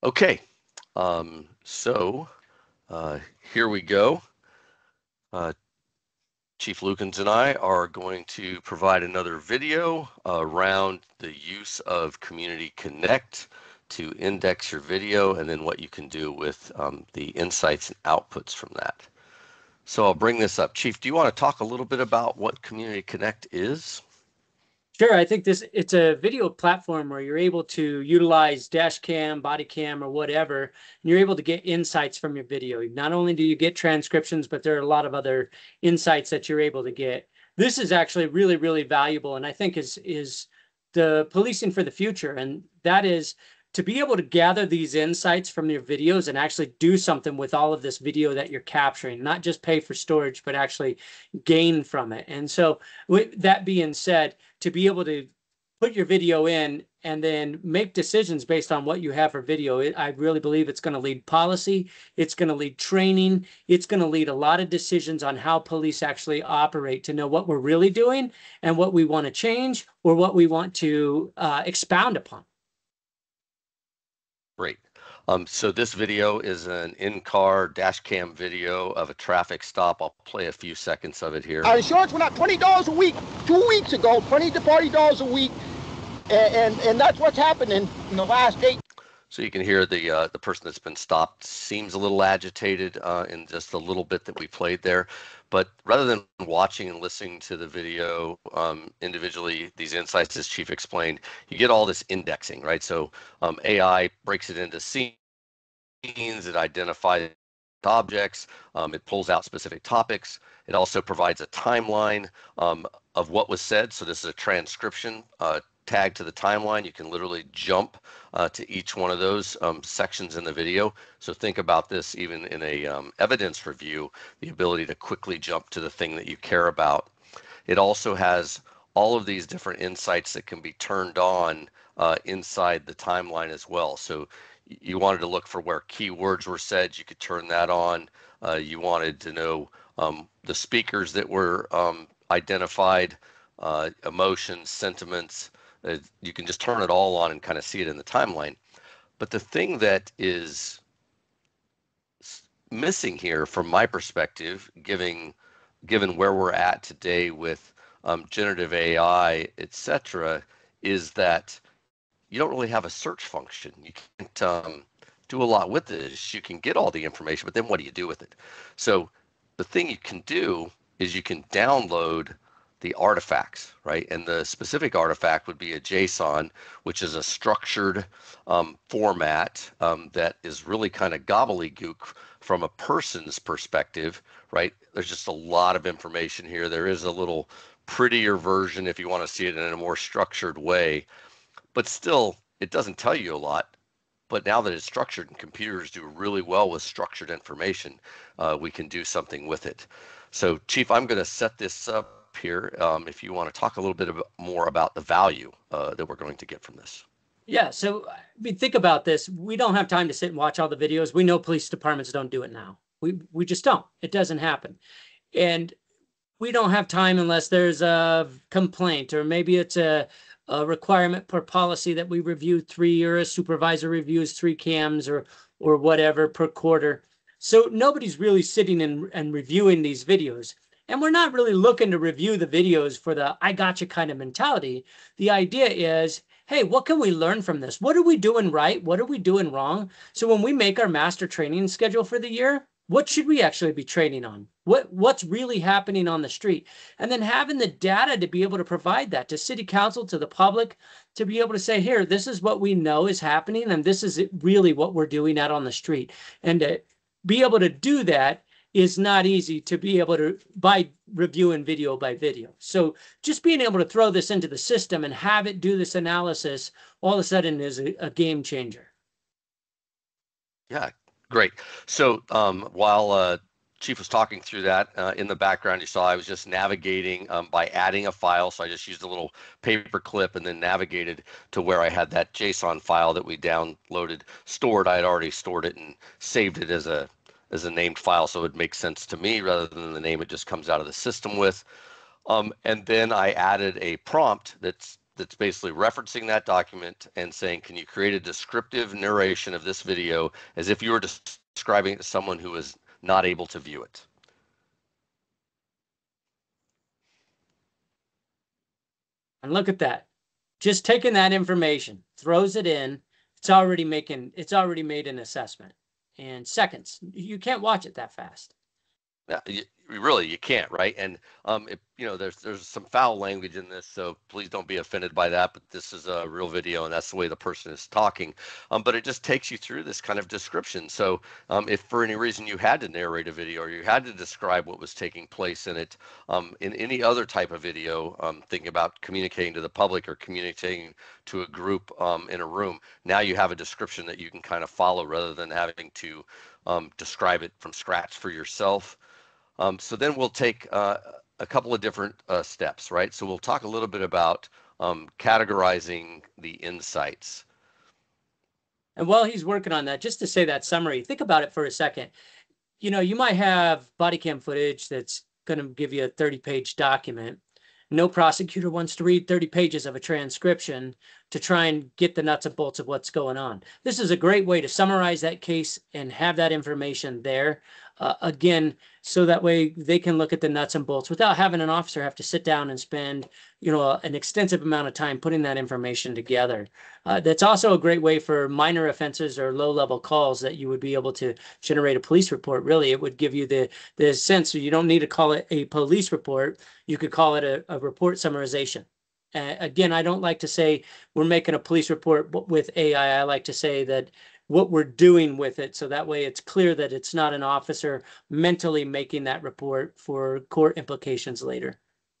Okay, here we go. Chief Lukens and I are going to provide another video around the use of Community Connect to index your video and then what you can do with the insights and outputs from that. So I'll bring this up. Chief, do you want to talk a little bit about what Community Connect is? Sure. I think it's a video platform where you're able to utilize dash cam, body cam, or whatever, and you're able to get insights from your video. Not only do you get transcriptions, but there are a lot of other insights that you're able to get. This is actually really, really valuable, and I think is the policing for the future. And that is to be able to gather these insights from your videos and actually do something with all of this video that you're capturing, not just pay for storage, but actually gain from it. And so with that being said, to be able to put your video in and then make decisions based on what you have for video, I really believe it's going to lead policy, it's going to lead training, it's going to lead a lot of decisions on how police actually operate to know what we're really doing and what we want to change or what we want to expound upon. Great. So this video is an in-car dash cam video of a traffic stop. I'll play a few seconds of it here. Our insurance went up $20 a week 2 weeks ago, $20 to $40 a week, and that's what's happening in the last 8. So you can hear the person that's been stopped seems a little agitated in just a little bit that we played there. But rather than watching and listening to the video individually, these insights, as Chief explained, you get all this indexing, right? So AI breaks it into scenes, it identifies objects, it pulls out specific topics. It also provides a timeline of what was said. So this is a transcription tag to the timeline. You can literally jump to each one of those sections in the video. So think about this even in a evidence review, the ability to quickly jump to the thing that you care about. It also has all of these different insights that can be turned on inside the timeline as well. So you wanted to look for where keywords were said, you could turn that on. You wanted to know the speakers that were identified, emotions, sentiments. You can just turn it all on and kind of see it in the timeline. But the thing that is missing here from my perspective, given where we're at today with generative AI, etc., is that you don't really have a search function. You can't do a lot with this. You can get all the information, but then what do you do with it? So the thing you can do is you can download the artifacts, right? And the specific artifact would be a JSON, which is a structured format that is really kind of gobbledygook from a person's perspective, right? There's just a lot of information here. There is a little prettier version if you want to see it in a more structured way, but still, it doesn't tell you a lot. But now that it's structured and computers do really well with structured information, we can do something with it. So, Chief, I'm going to set this up here if you want to talk a little bit more about the value that we're going to get from this. Yeah, so I mean, think about this. We don't have time to sit and watch all the videos. We know police departments don't do it now. We just don't. It doesn't happen. And we don't have time unless there's a complaint, or maybe it's a requirement per policy that we review 3, or a supervisor reviews 3 cams or whatever per quarter. So nobody's really sitting and reviewing these videos. And we're not really looking to review the videos for the I gotcha kind of mentality. The idea is, hey, what can we learn from this? What are we doing right? What are we doing wrong? So when we make our master training schedule for the year, what should we actually be training on? What's really happening on the street? And then having the data to be able to provide that to city council, to the public, to be able to say, here, this is what we know is happening, and this is really what we're doing out on the street. And to be able to do that is not easy to be able to by reviewing video by video. So just being able to throw this into the system and have it do this analysis all of a sudden is a game changer. Yeah, great. So while Chief was talking through that, in the background you saw I was just navigating by adding a file. So I just used a little paper clip and then navigated to where I had that JSON file that we downloaded stored. I had already stored it and saved it as a named file, so it makes sense to me rather than the name it just comes out of the system with. And then I added a prompt that's that's basically referencing that document and saying, can you create a descriptive narration of this video as if you were describing it to someone who is not able to view it? And look at that. Just taking that information, throws it in, it's already made an assessment in seconds. You can't watch it that fast. Yeah, you can't, right? And there's some foul language in this, so please don't be offended by that. But this is a real video, and that's the way the person is talking. But it just takes you through this kind of description. So if for any reason you had to narrate a video or you had to describe what was taking place in it, in any other type of video, thinking about communicating to the public or communicating to a group in a room, now you have a description that you can kind of follow rather than having to describe it from scratch for yourself. So then we'll take a couple of different steps, right? So we'll talk a little bit about categorizing the insights. And while he's working on that, just to say that summary, think about it for a second. You might have body cam footage that's going to give you a 30-page document. No prosecutor wants to read 30 pages of a transcription to try and get the nuts and bolts of what's going on. This is a great way to summarize that case and have that information there. Again, so that way they can look at the nuts and bolts without having an officer have to sit down and spend, an extensive amount of time putting that information together. That's also a great way for minor offenses or low-level calls that you would be able to generate a police report. Really, it would give you the sense, so you don't need to call it a police report. You could call it a report summarization. Again, I don't like to say we're making a police report with AI. I like to say that what we're doing with it, so that way it's clear that it's not an officer mentally making that report for court implications later.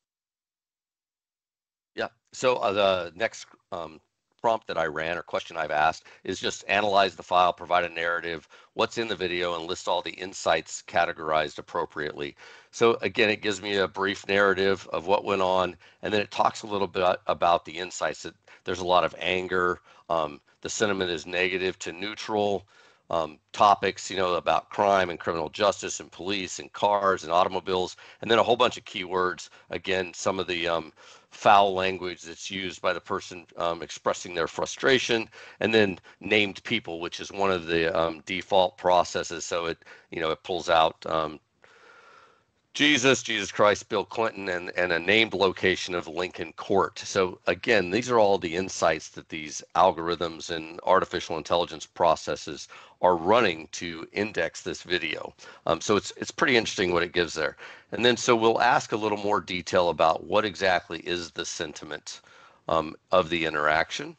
Yeah. So the next prompt that I ran or question I've asked is just analyze the file, provide a narrative, what's in the video, and list all the insights categorized appropriately. So again, it gives me a brief narrative of what went on, and then it talks a little bit about the insights. That there's a lot of anger. The sentiment is negative to neutral. Topics, about crime and criminal justice and police and cars and automobiles, and then a whole bunch of keywords. Again, some of the foul language that's used by the person expressing their frustration, and then named people, which is one of the default processes. So it pulls out Jesus Christ, Bill Clinton, and a named location of Lincoln Court. So again, these are all the insights that these algorithms and artificial intelligence processes are running to index this video. So it's pretty interesting what it gives there. And then so we'll ask a little more detail about what exactly is the sentiment of the interaction.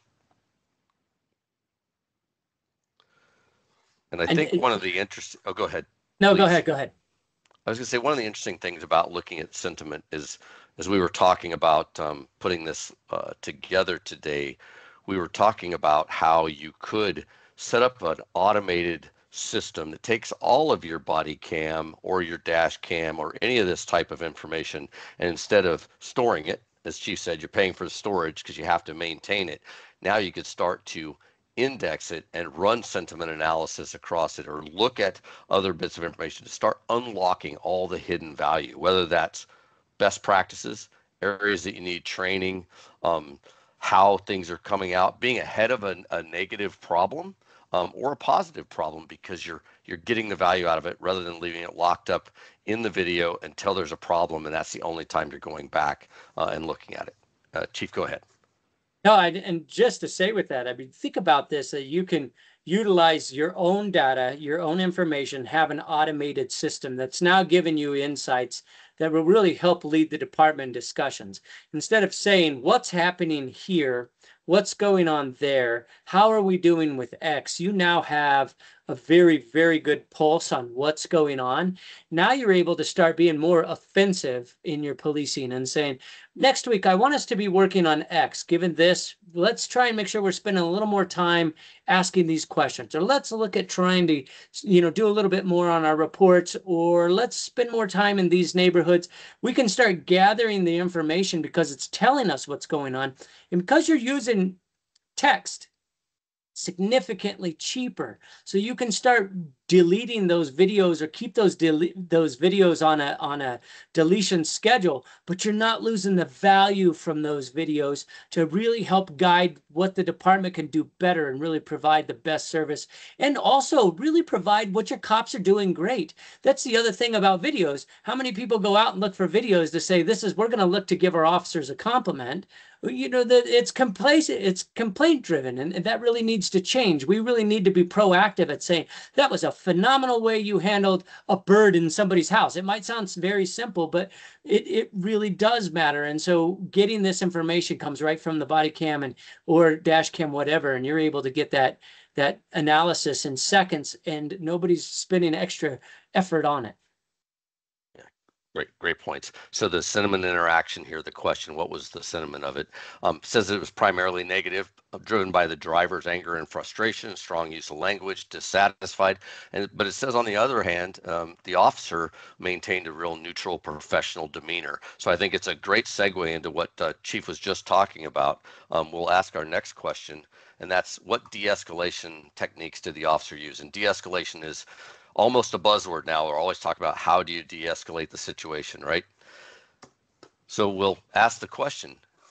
And I think one of the interesting, go ahead. No, please. go ahead. I was going to say one of the interesting things about looking at sentiment is, as we were talking about putting this together today, we were talking about how you could set up an automated system that takes all of your body cam or your dash cam or any of this type of information, and instead of storing it, as Chief said, you're paying for the storage because you have to maintain it. Now you could start to index it and run sentiment analysis across it, or look at other bits of information to start unlocking all the hidden value, whether that's best practices, areas that you need training, how things are coming out, being ahead of a negative problem or a positive problem, because you're getting the value out of it rather than leaving it locked up in the video until there's a problem, and that's the only time you're going back and looking at it. Chief, go ahead. No, and just to say with that, I mean, think about this, that you can utilize your own data, your own information, have an automated system that's now giving you insights that will really help lead the department discussions. Instead of saying, what's happening here, what's going on there, how are we doing with X, you now have a very, very good pulse on what's going on. Now you're able to start being more offensive in your policing and saying, next week, I want us to be working on X. Given this, let's try and make sure we're spending a little more time asking these questions. Or let's look at trying to, do a little bit more on our reports, or let's spend more time in these neighborhoods. We can start gathering the information because it's telling us what's going on. And because you're using text, significantly cheaper. So you can start deleting those videos or keep those videos on a deletion schedule, but you're not losing the value from those videos to really help guide what the department can do better and really provide the best service, and also really provide what your cops are doing great. That's the other thing about videos. How many people go out and look for videos to say, we're going to look to give our officers a compliment? You know, that it's complacent, it's complaint driven, and that really needs to change. We really need to be proactive at saying, that was a phenomenal way you handled a bird in somebody's house. It might sound very simple, but it really does matter. And so getting this information comes right from the body cam or dash cam, whatever, and you're able to get that analysis in seconds, and nobody's spending extra effort on it. Great points. So the sentiment interaction here, the question, what was the sentiment of it? Says it was primarily negative, driven by the driver's anger and frustration, strong use of language, dissatisfied. But it says on the other hand, the officer maintained a real neutral, professional demeanor. So I think it's a great segue into what Chief was just talking about. We'll ask our next question, and that's, what de-escalation techniques did the officer use? And de-escalation is almost a buzzword now. We're always talking about, how do you de-escalate the situation, right? So we'll ask the question,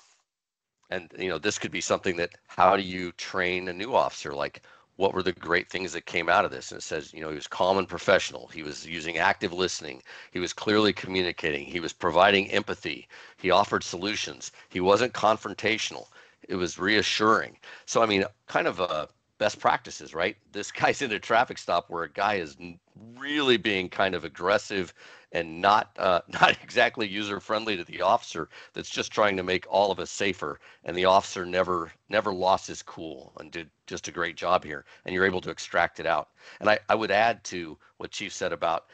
and this could be something that, how do you train a new officer? Like, what were the great things that came out of this? And it says, he was calm and professional. He was using active listening. He was clearly communicating. He was providing empathy. He offered solutions. He wasn't confrontational. It was reassuring. So, I mean, kind of best practices, right? This guy's in a traffic stop where a guy is really being kind of aggressive and not exactly user friendly to the officer, that's just trying to make all of us safer. And the officer never lost his cool and did just a great job here. And you're able to extract it out. And I would add to what Chief said about,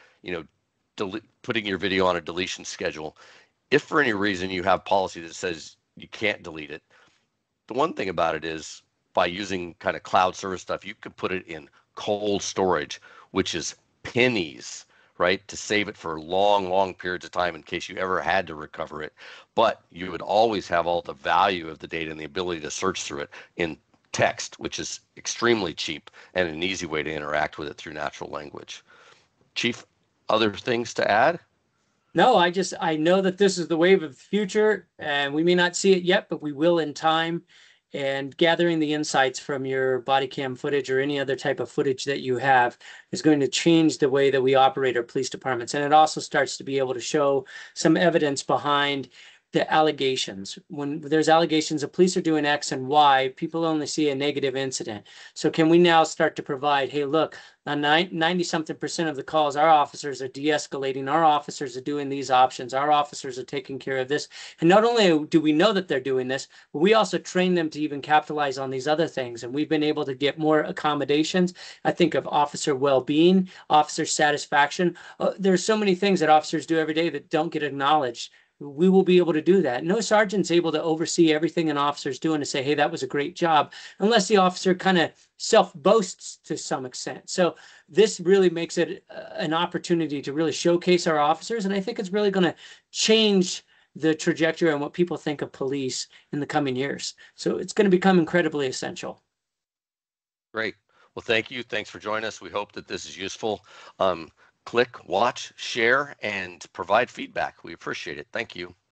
putting your video on a deletion schedule. If for any reason you have policy that says you can't delete it, the one thing about it is, by using kind of cloud service stuff, you could put it in cold storage, which is pennies, right? To save it for long periods of time in case you ever had to recover it. But you would always have all the value of the data and the ability to search through it in text, which is extremely cheap and an easy way to interact with it through natural language. Chief, other things to add? No, I know that this is the wave of the future, and we may not see it yet, but we will in time. And gathering the insights from your body cam footage or any other type of footage that you have is going to change the way that we operate our police departments. And it also starts to be able to show some evidence behind the allegations. When there's allegations of police are doing X and Y, people only see a negative incident. So can we now start to provide, hey, look, on 90-something% of the calls, our officers are de-escalating, our officers are doing these options, our officers are taking care of this. And not only do we know that they're doing this, but we also train them to even capitalize on these other things. And we've been able to get more accommodations. I think of officer well-being, officer satisfaction. There's so many things that officers do every day that don't get acknowledged. We will be able to do that. No sergeant's able to oversee everything an officer's doing to say, hey, that was a great job, unless the officer kind of self-boasts to some extent. So this really makes it an opportunity to really showcase our officers. And I think it's really going to change the trajectory on what people think of police in the coming years. So it's going to become incredibly essential. Great. Well, thank you. Thanks for joining us. We hope that this is useful. Click, watch, share, and provide feedback. We appreciate it. Thank you.